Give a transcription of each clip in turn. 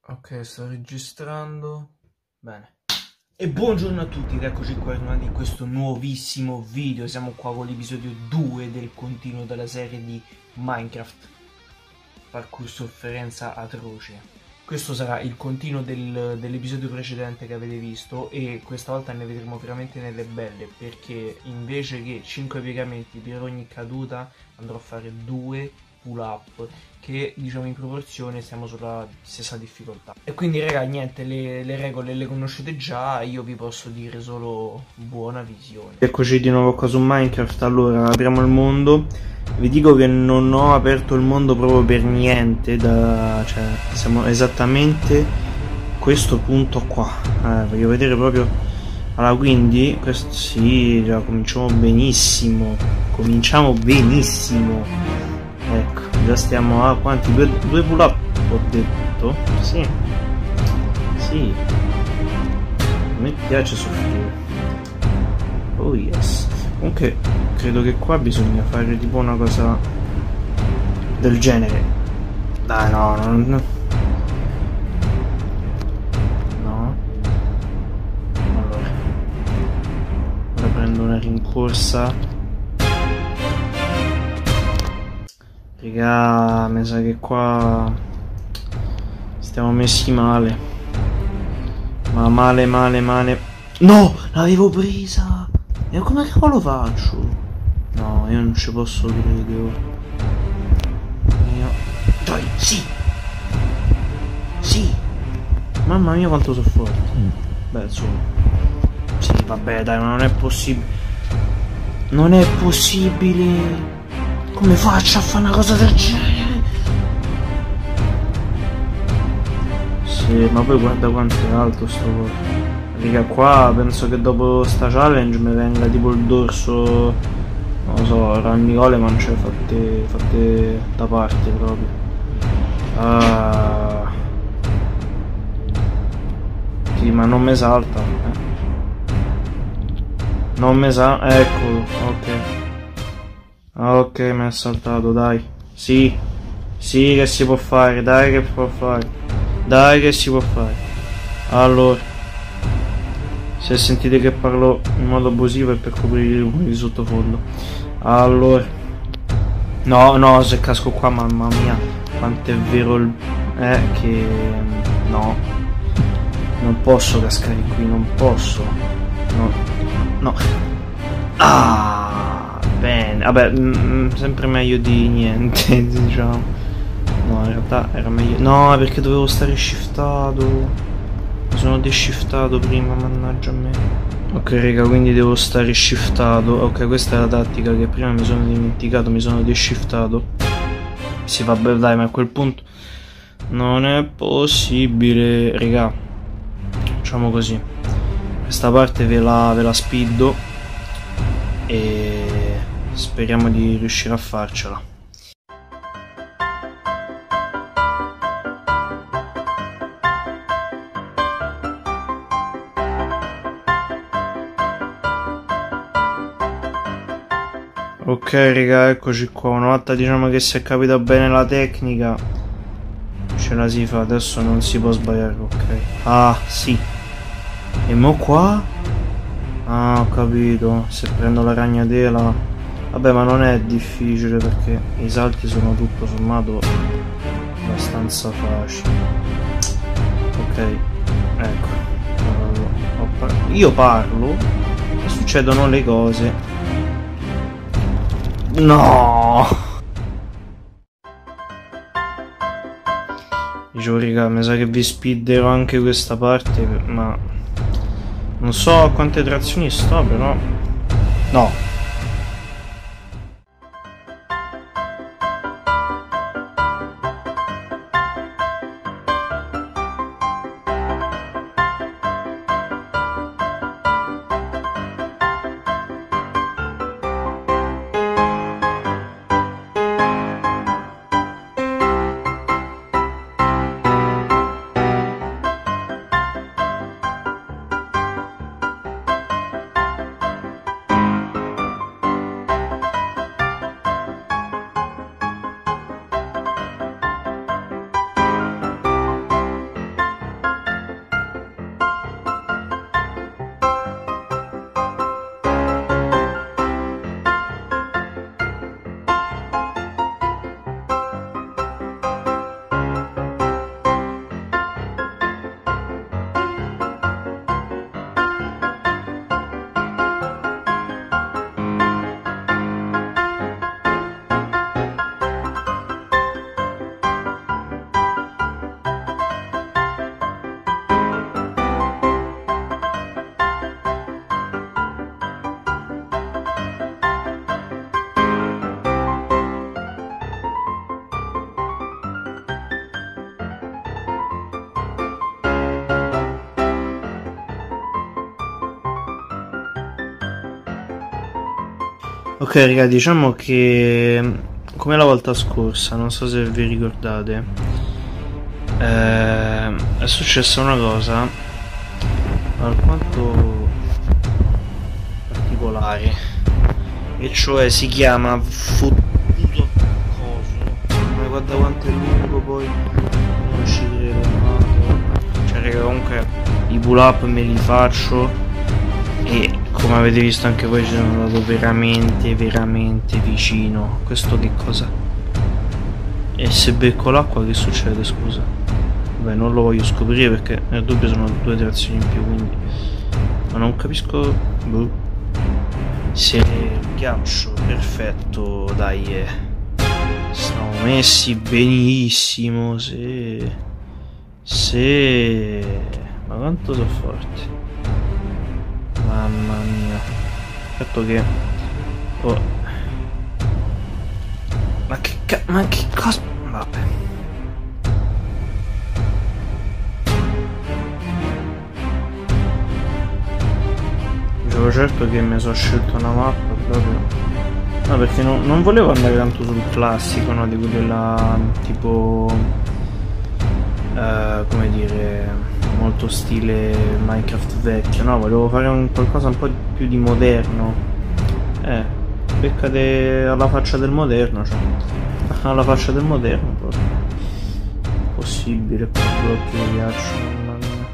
Ok, sto registrando. Bene. E buongiorno a tutti ed eccoci qua di questo nuovissimo video. Siamo qua con l'episodio 2 del continuo della serie di Minecraft. Parkour sofferenza atroce. Questo sarà il continuo dell'episodio precedente che avete visto e questa volta ne vedremo veramente nelle belle, perché invece che 5 piegamenti per ogni caduta andrò a fare 2 pull up che diciamo in proporzione siamo sulla stessa difficoltà. E quindi raga, niente, le regole le conoscete già, io vi posso dire solo buona visione. Eccoci di nuovo qua su Minecraft. Allora apriamo il mondo. Vi dico che non ho aperto il mondo proprio per niente, cioè siamo esattamente questo punto qua. Voglio vedere proprio. Allora, quindi questo sì, già cominciamo benissimo. Ecco, già stiamo a quanti? Due pull up ho detto? Sì. Sì. A me piace soffrire. Oh yes. Comunque credo che qua bisogna fare tipo una cosa del genere. Dai, no. Allora prendo una rincorsa. Raga, mi sa che qua stiamo messi male. Ma male. No! L'avevo presa! E come cavolo faccio? No, io non ci posso credere. Dai, sì! Sì! Mamma mia quanto sono forte. Beh, insomma. Sì, vabbè, dai, ma non è possibile. Non è possibile. Come faccio a fare una cosa del genere? Sì, ma poi guarda quanto è alto sto coso. Raga, qua penso che dopo sta challenge mi venga tipo il dorso, non lo so, rammicole, ma non c'è fatte da parte proprio. Sì, ma non mi salta. Non mi salta, eccolo, ok. Ok, mi è saltato, dai. Sì, che si può fare, dai che si può fare. Allora, se sentite che parlo in modo abusivo è per coprire i rumori di sottofondo. Allora, no, se casco qua, mamma mia, quanto è vero che no, non posso cascare qui, non posso. No. Bene, vabbè, sempre meglio di niente, diciamo. No, in realtà era meglio. No, perché dovevo stare shiftato. Mi sono deshiftato prima, mannaggia a me. Ok raga, quindi devo stare shiftato. Ok, questa è la tattica che prima mi sono dimenticato, mi sono deshiftato. Sì, vabbè, dai, ma a quel punto non è possibile, raga. Facciamo così. Questa parte ve la spiddo e speriamo di riuscire a farcela. Ok raga, eccoci qua. Una volta diciamo che si è capita bene la tecnica, ce la si fa, adesso non si può sbagliare. Ok. Ah sì. E mo qua? Ah, ho capito. Se prendo la ragnatela. Vabbè, ma non è difficile perché i salti sono tutto sommato abbastanza facili. Ok, ecco. Io parlo e succedono le cose. No! Dicevo raga, mi sa che vi speederò anche questa parte, ma non so a quante trazioni sto, però no. Ok raga, diciamo che come la volta scorsa, non so se vi ricordate, è successa una cosa alquanto particolare, e cioè si chiama fottuto coso. Ma guarda quanto è lungo, poi non ci credo, no. Cioè raga, comunque i pull up me li faccio e come avete visto anche voi ci sono andato veramente vicino. Questo che cosa? E se becco l'acqua che succede, scusa? Beh, non lo voglio scoprire perché nel dubbio sono 2 trazioni in più, quindi ma non capisco. Boh. Se ghiaccio, perfetto, dai, stiamo messi benissimo. Se ma quanto sono forti, mamma mia. Certo che oh. Ma che cosa? Vabbè. Dicevo certo che mi sono scelto una mappa proprio. No, perché non volevo andare tanto sul classico, no? Di quelli là tipo come dire, molto stile Minecraft vecchio, no? Volevo fare qualcosa un po' più di moderno. Beccate alla faccia del moderno, cioè alla faccia del moderno proprio. Possibile, con blocchi di ghiaccio, mamma mia.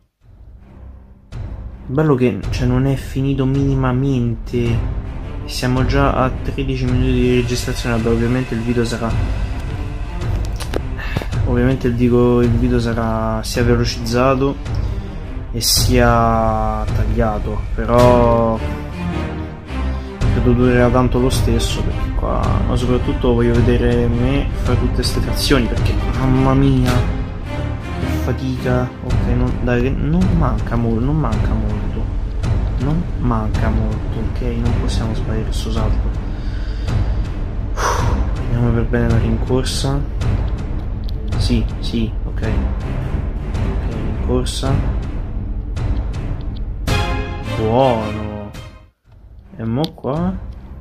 Bello che cioè non è finito minimamente. Siamo già a 13 minuti di registrazione. Vabbè, ovviamente il video sarà il video sarà sia velocizzato e sia tagliato, però credo durerà tanto lo stesso, perché qua, ma soprattutto voglio vedere me fare tutte queste trazioni, perché mamma mia che fatica. Ok, non manca molto, ok, non possiamo sbagliare questo salto. Andiamo per bene la rincorsa. Sì, ok, rincorsa, buono. E mo qua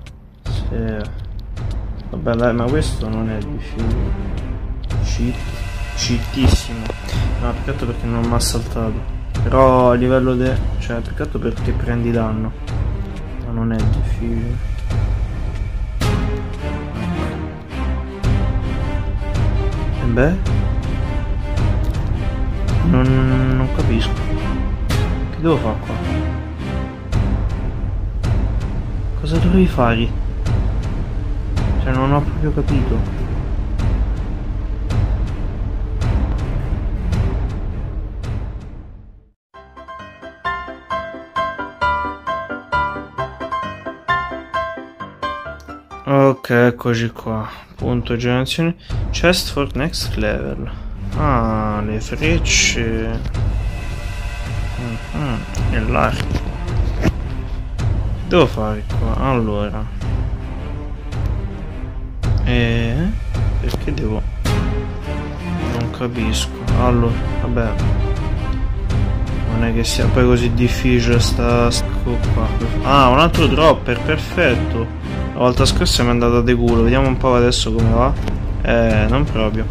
vabbè dai, ma questo non è difficile. Cheatissimo. No, peccato perché non mi ha saltato. Però a livello cioè peccato perché prendi danno. Ma non è difficile. E beh, non capisco. Che devo fare qua? Cosa dovevi fare? Cioè non ho proprio capito. Ok, eccoci qua. Punto generazione. Chest for next level. Ah, le frecce. E l'arco. Che devo fare qua? Allora. Perché devo... Non capisco. Allora, vabbè. Non è che sia poi così difficile sta qua. Ah, un altro dropper, perfetto. La volta scorsa mi è andata di culo, vediamo un po' adesso come va. Non proprio.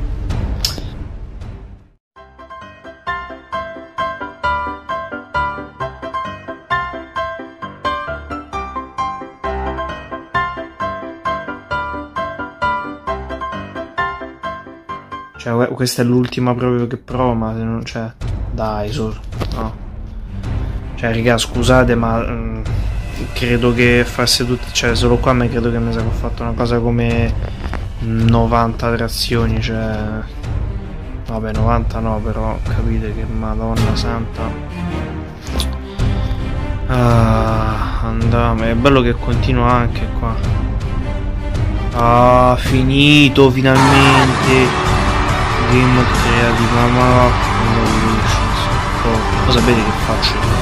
Cioè, questa è l'ultima proprio che provo, ma se non c'è... Dai, no. Cioè, raga, scusate, ma... credo che farsi tutti, cioè solo qua mi credo che mi sarò fatto una cosa come 90 trazioni, cioè vabbè 90 no, però capite che madonna santa. Andiamo, è bello che continua anche qua. Finito finalmente Game of Creative, ma cosa sapete che faccio?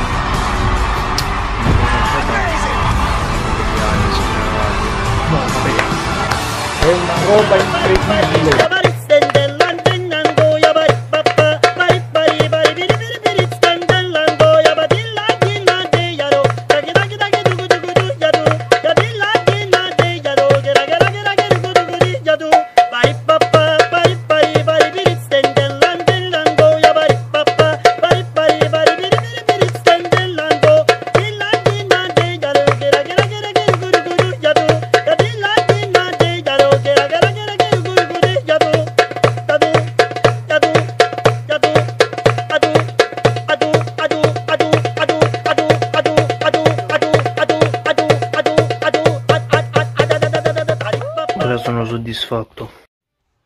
No, vabbè, è una roba incredibile.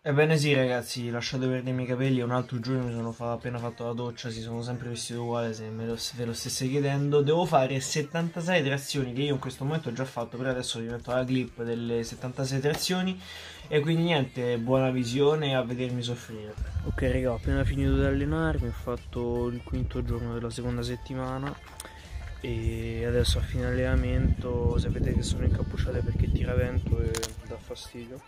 Ebbene sì ragazzi, lasciate perdere i miei capelli, un altro giorno mi sono appena fatto la doccia, si sono sempre vestito uguale, se ve lo stesse chiedendo. Devo fare 76 trazioni che io in questo momento ho già fatto, però adesso vi metto la clip delle 76 trazioni e quindi niente, buona visione e a vedermi soffrire. Ok raga, ho appena finito di allenarmi, ho fatto il quinto giorno della seconda settimana e adesso a fine allenamento sapete che sono incappucciate perché tira vento e dà fastidio.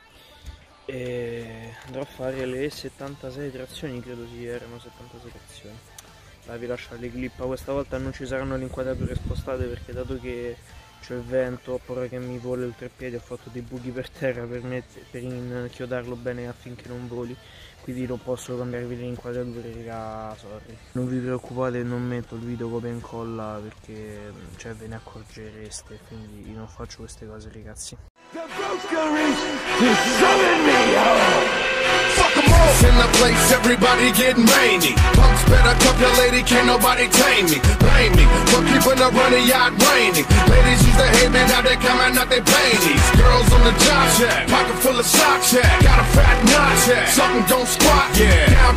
E andrò a fare le 76 trazioni, credo si erano 76 trazioni. Vi lascio le clip, questa volta non ci saranno le inquadrature spostate perché dato che c'è il vento ho paura che mi voli il treppiede, ho fatto dei buchi per terra per inchiodarlo bene affinché non voli, quindi non posso cambiarvi le inquadrature raga, sorry. Non vi preoccupate, non metto il video copia e incolla perché cioè ve ne accorgereste, quindi non faccio queste cose ragazzi. The brokerage to summon me home. Fuck 'em all. In the place, everybody getting rainy. Punks better cup your lady, can't nobody tame me. Blame me for keeping the running yacht raining. Ladies used to hate me, now they coming out they panties. Girls on the job shack, pocket full of socks, yeah. Got a fat notch, yeah. Something don't squat, yeah. Down,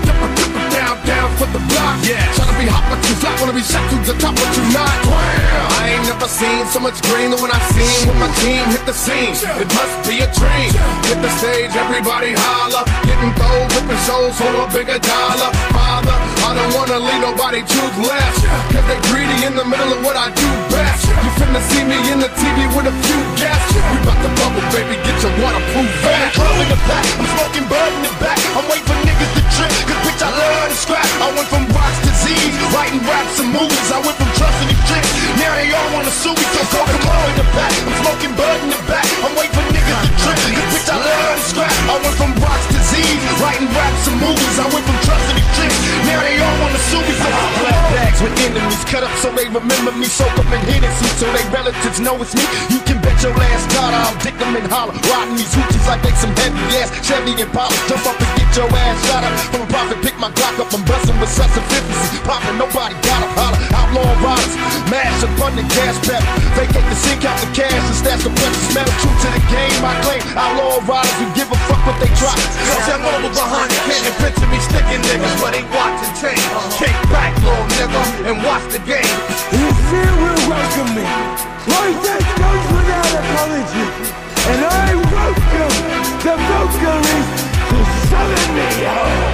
down for the block, yeah. Tryna be hot but you flat, wanna be shot to the top but you not. Wow. I ain't never seen so much green than when I seen when my team hit the scene. It must be a dream. Hit the stage, everybody holler. Getting gold, whipping shows for a bigger dollar. Father, I don't wanna leave nobody toothless. Cause they greedy in the middle of what I do best. You finna see me in the TV with a few guests. We bout to bubble, baby, get your waterproof vest. Club in the back, I'm smoking bud in the back. I'm waiting for niggas to trip, cause bitch I love to scrap. I went from rocks to Z's, writing raps and movies. I went from trusting to tricks, now they all wanna sue me. So go the club in the back, I'm smoking bud in the back. I'm waiting for niggas to trip, cause bitch I love to scrap. I went from rocks to Z's, writing raps and movies. I went from trusting to tricks, now they all wanna sue me. So black bags with enemies, cut up so they remember me. Soak up and hit it, so they relatives know it's me. You can bet your last dollar I'll dick them and holler. Riding these hoochies like they some heavy ass Chevy and Impala. Jump up and get your ass shot up. From a profit, pick my Glock up, I'm bustin' with such efficiency. Poppin', nobody gotta holler. Outlaw riders, mash up on the gas pedal. Vacate the sink out the cash and stash the precious metal. True to the game, I claim. Outlaw riders who give a fuck what they try. Cause I'm over behind the cannon, picture me sticking niggas, but ain't watching change. Kick back, little nigga, and watch the game. You fear will welcome me. Like that goes without apology. And I welcome the Valkyries to summon me home.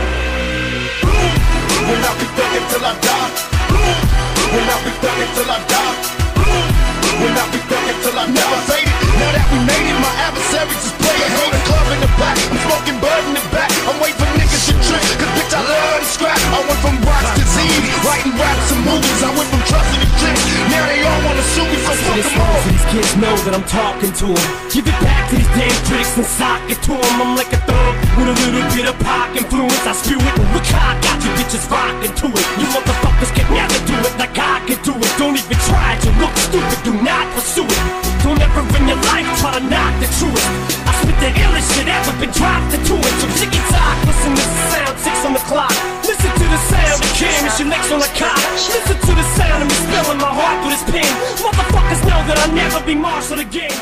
When I be thuggin' till I die. When I be thuggin' till I die. When I be thuggin' till I never faded. Now that we made it, my adversaries is playing. Hold the club in the back, I'm smoking bud in the back. I'm waiting for niggas to trip, cause bitch I love to scrap. I went from rocks to Z's, writing raps and movies. I went from trusting to tricks, now they all wanna sue me. So fuck them all. These kids know that I'm talking to them. Give it back to these damn critics and sock it to them. I'm like a thug with a little bit of pop influence. I spew it, look how I got you bitches rocking to it. You motherfuckers can never do it like I can do it. Don't even try to look stupid, do not pursue it. Don't ever in your life try to knock the truest. I spit the illest shit ever been dropped into it. So ticky tock, listen to the sound, 6 on the clock. Listen to the sound of carrying your legs on a cop. Listen to the sound of me spilling my heart through this pen. Motherfuckers know that I'll never be marshal again.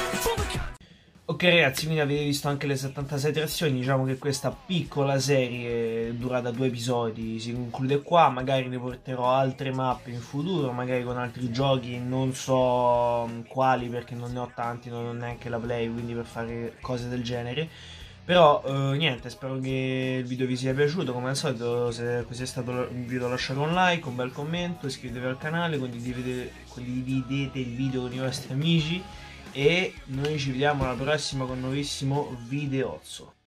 Ok ragazzi, quindi avete visto anche le 76 trazioni, diciamo che questa piccola serie durata 2 episodi si conclude qua, magari ne porterò altre mappe in futuro, magari con altri giochi, non so quali perché non ne ho tanti, non ho neanche la play, quindi per fare cose del genere. Però niente, spero che il video vi sia piaciuto, come al solito se così è stato un video lasciate un like, un bel commento, iscrivetevi al canale, condividete il video con i vostri amici. E noi ci vediamo alla prossima con un nuovissimo videozzo.